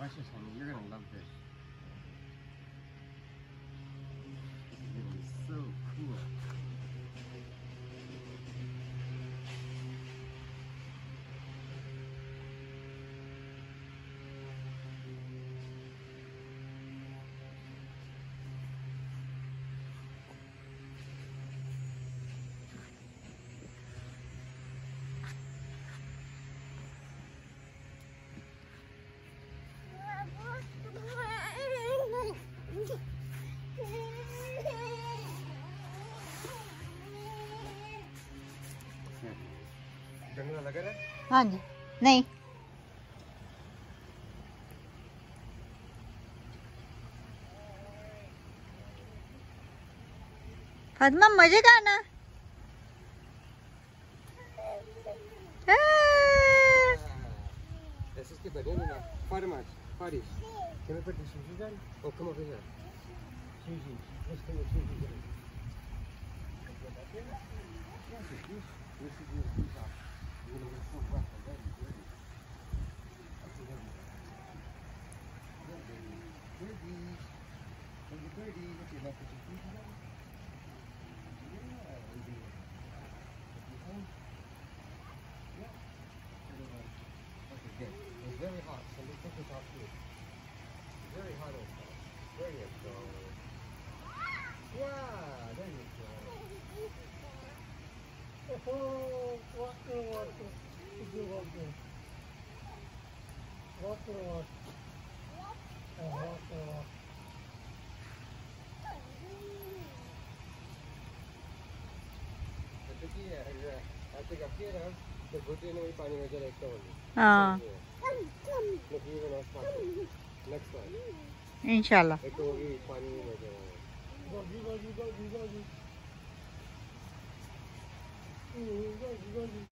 Watch this, honey. You're gonna love this. It is so cool. जंगला लगा रहा है? हाँ जी नहीं फातिमा मजे का ना Das ist die Banana. Warte mal, warte. Can we put the Sushi down? Oh, come over here. Sushi. Let's put the Sushi down. This is your pizza. You're going to get so rough and dirty. Birdies. There's a birdie. Look at that. Put your Sushi down. Yeah, we do it. It's very hot, so let's take this off too. Very hot outside. There you go. Yeah, there you go. Oh, water. Did you water? Water. Water. I think up here, the good in the pani was like हाँ next time. इंशाल्लाह एक वो भी पानी में